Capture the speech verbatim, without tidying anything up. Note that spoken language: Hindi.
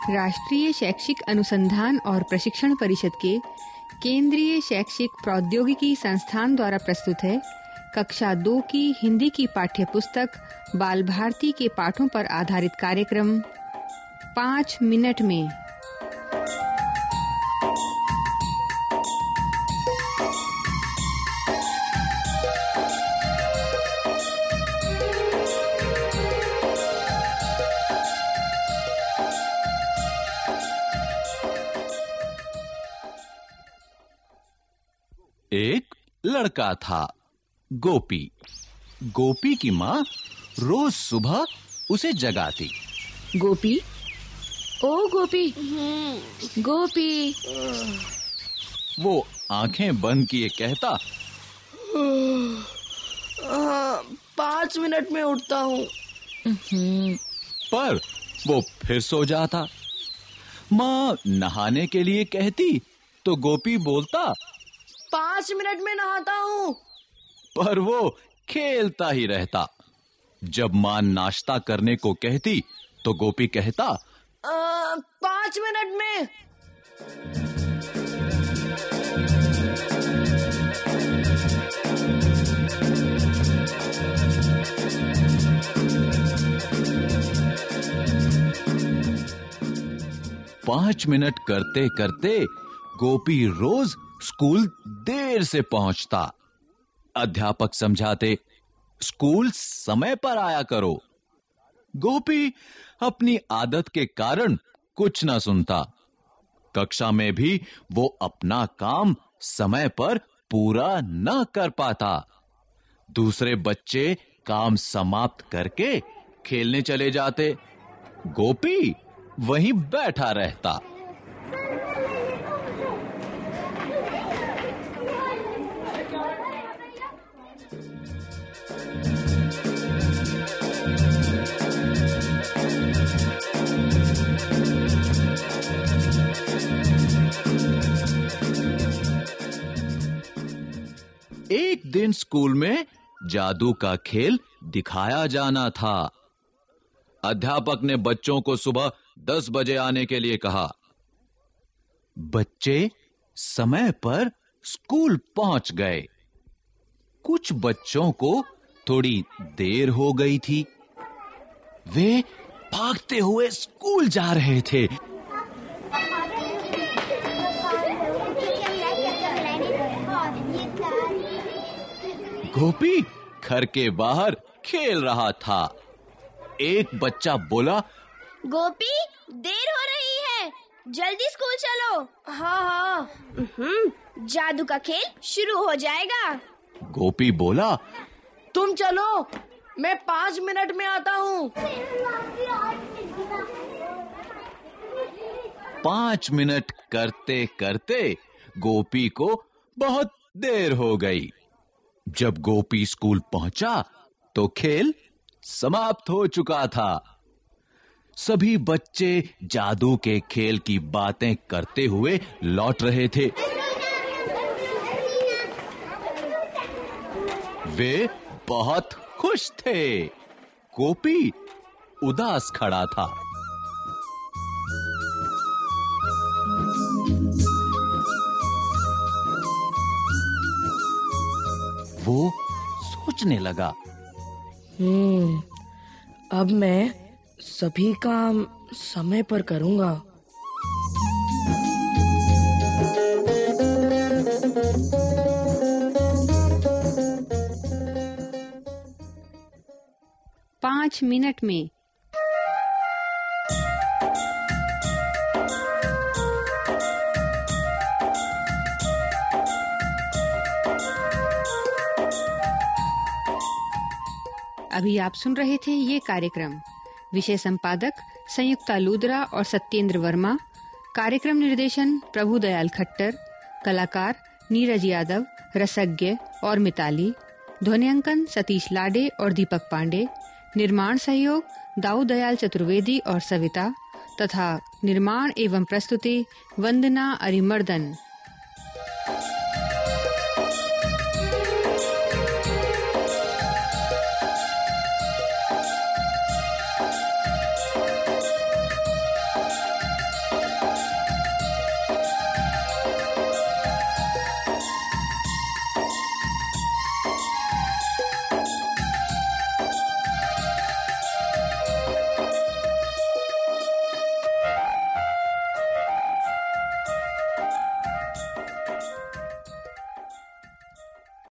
राष्ट्रीय शैक्षिक अनुसंधान और प्रशिक्षण परिषद के केंद्रीय शैक्षिक प्रौद्योगिकी संस्थान द्वारा प्रस्तुत है कक्षा दो की हिंदी की पाठ्य पुस्तक बाल भारती के पाठों पर आधारित कार्यक्रम पाँच मिनट में। एक लड़का था, गोपी। गोपी की माँ रोज सुबह उसे जगाती। गोपी, ओ गोपी, गोपी। वो आंखें बंद किए कहता, पाँच मिनट में उठता हूँ। पर वो फिर सो जाता। माँ नहाने के लिए कहती तो गोपी बोलता, पाँच मिनट में नहाता हूँ। पर वो खेलता ही रहता। जब माँ नाश्ता करने को कहती तो गोपी कहता, आ, पाँच मिनट में। पांच मिनट करते करते गोपी रोज स्कूल देर से पहुंचता। अध्यापक समझाते, स्कूल समय पर आया करो। गोपी अपनी आदत के कारण कुछ न सुनता। कक्षा में भी वो अपना काम समय पर पूरा न कर पाता। दूसरे बच्चे काम समाप्त करके खेलने चले जाते, गोपी वहीं बैठा रहता। एक दिन स्कूल में जादू का खेल दिखाया जाना था। अध्यापक ने बच्चों को सुबह दस बजे आने के लिए कहा। बच्चे समय पर स्कूल पहुंच गए। कुछ बच्चों को थोड़ी देर हो गई थी। वे भागते हुए स्कूल जा रहे थे। गोपी घर के बाहर खेल रहा था। एक बच्चा बोला, गोपी, देर हो रही है, जल्दी स्कूल चलो। हाँ हाँ, जादू का खेल शुरू हो जाएगा। गोपी बोला, तुम चलो, मैं पाँच मिनट में आता हूँ। पाँच मिनट करते करते गोपी को बहुत देर हो गई। जब गोपी स्कूल पहुंचा तो खेल समाप्त हो चुका था। सभी बच्चे जादू के खेल की बातें करते हुए लौट रहे थे। वे बहुत खुश थे। गोपी उदास खड़ा था। वो सोचने लगा, हम्म, अब मैं सभी काम समय पर करूंगा। पाँच मिनट में। अभी आप सुन रहे थे ये कार्यक्रम। विषय संपादक संयुक्ता लूदरा और सत्येंद्र वर्मा। कार्यक्रम निर्देशन प्रभुदयाल खट्टर। कलाकार नीरज यादव, रसज्ञ और मिताली। ध्वनियांकन सतीश लाडे और दीपक पांडे। निर्माण सहयोग दाऊद दयाल चतुर्वेदी और सविता तथा निर्माण एवं प्रस्तुति वंदना अरिमर्दन।